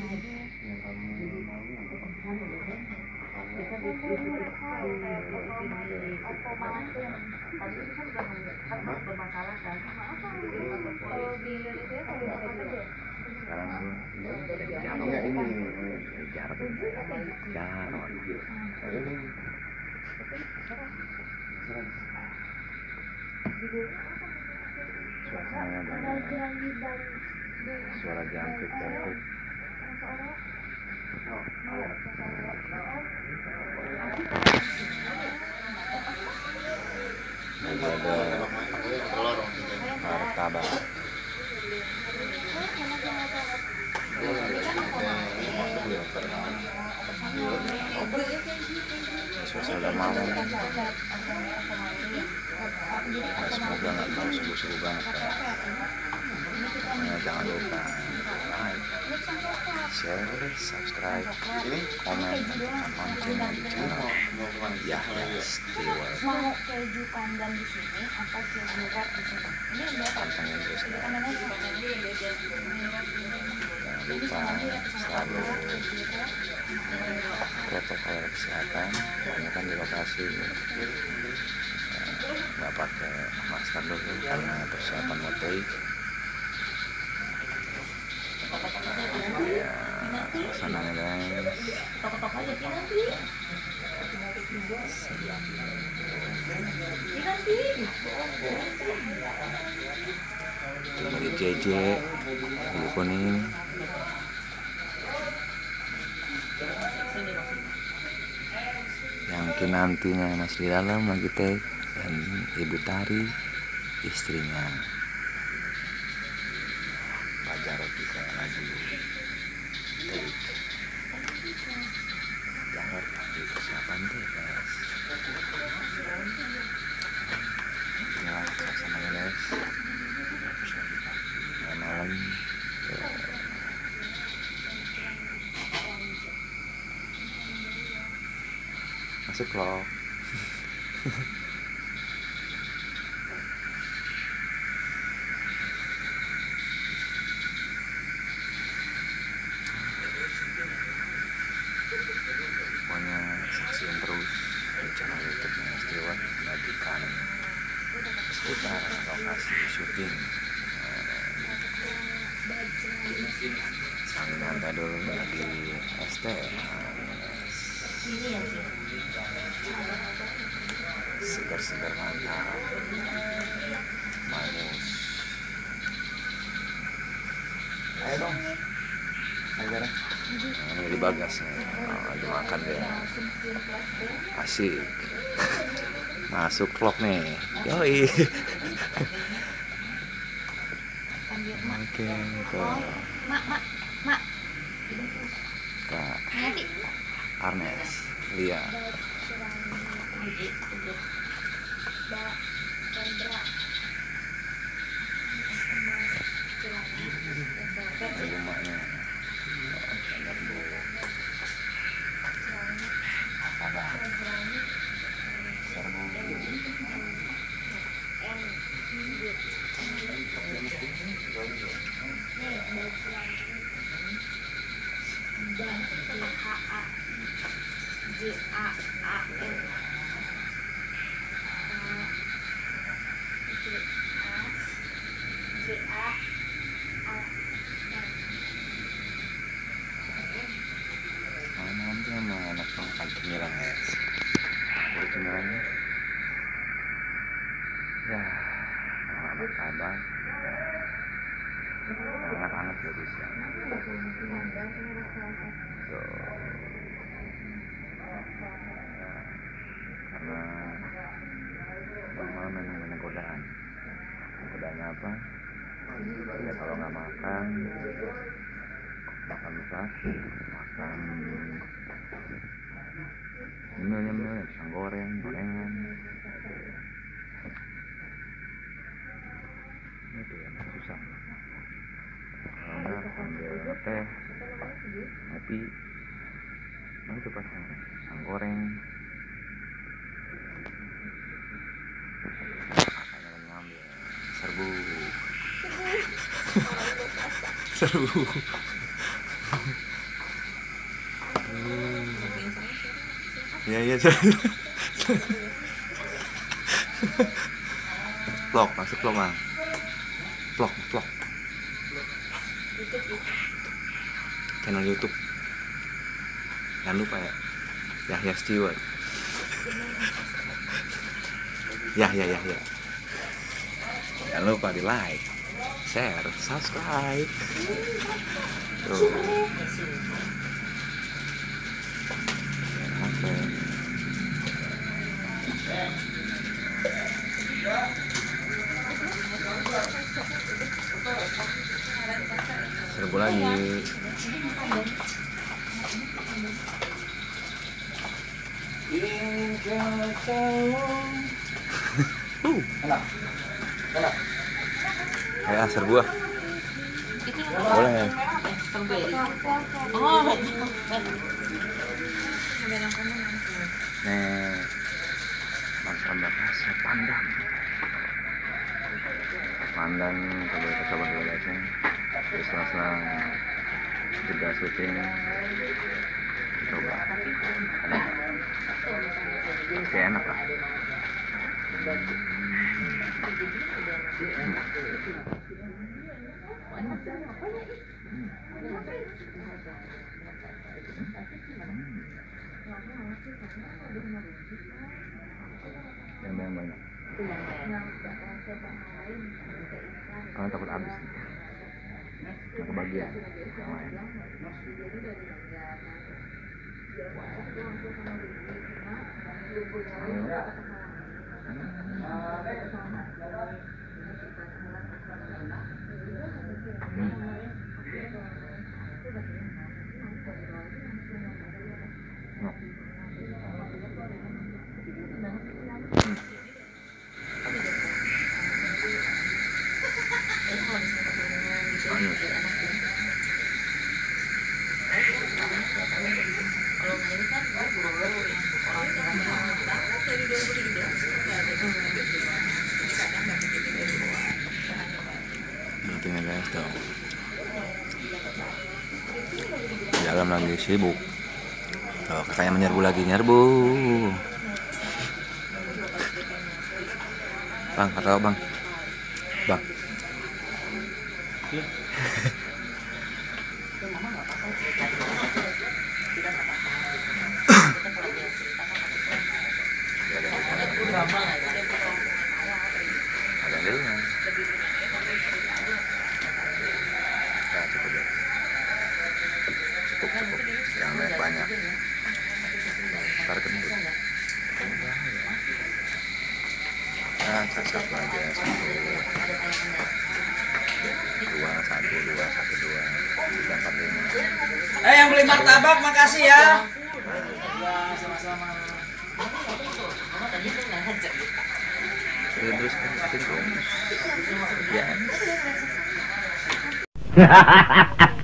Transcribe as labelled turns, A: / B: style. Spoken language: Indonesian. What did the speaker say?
A: yang kamu mau
B: kita bermasalah kan. Kalau di Indonesia kalau
A: sekarang
C: Enggak ini
A: jarang suasananya banyak suara jangkrik ada martabak suasana malam semoga nggak mau subuh-subuh banget kan. Jangan lupa like, share, subscribe, komen, dan loncengnya di channel Yahya Stewart.
B: mau keju pandan di sini atau keju wrap di sini? Ini udah
A: Pantengin terus ya. Jangan lupa selalu protokol kesehatan. Banyak kan di lokasi nggak pakai masker dulu karena persiapan mau take. Ya, suasananya guys. Itu dari JJ baju kuning. Yang kinantinya masih di dalam lagi teh, dan Ibu Tari istrinya Pak Jarod juga lagi take. Jarod lagi persiapan tuh guys. Inilah suasananya guys. Malam masuk loh. Pokoknya saksiin terus di channel YouTube Yahya Stewart, bagikan seputar lokasi syuting. Sambil nyantai dulu lagi ST. Segar-segar mantap. Manus. Ayo dong. Ayo dong. Ini di bagas nih. Lagi makan dia. Asik. Masuk vlog nih. Yoi. Oke,
B: Mak.
A: Kak Arnes, Lia. Rumahnya. Malam tuh emang enak banget cemilan guys. Ada cemilannya. Ya, anak abang. Hangat-hangat ya bisa. Tuh. Karena malam memang banyak godaan. Godaannya apa? Ya kalau nggak makan berat, makan nyemil, pisang goreng, gorengan. Itu yang susah. Kalau nggak ambil teh, kopi, nah itu pasang pisang goreng. Makanya ngambil serbu. Iya. Vlog, masuk vlog Mang. Vlog. Channel YouTube. Jangan lupa ya. Yahya Stewart. Ya. Jangan lupa di like, share, subscribe. Tuh. Oke. Serbu lagi. Ayo serbu ah. Boleh. Nih, martabak rasa pandan. Pandan, coba dulu guys ya. Terus selang juga syuting. Coba. Ada nggak? Pasti enak lah. Yang banyak. Karena takut habis. Nggak kebagian. Berarti guys tuh. Dalam lagi sibuk. Tuh kakaknya menyerbu lagi, nyerbu. Bang, kata bang. Bang. Ada dulu. Cukup. Jangan banyak. Ntar gendut. Nah, satu aja, 1, 2, 3, 4, 5.
D: Yang beli martabak makasih ya.
A: Terus kan, ya.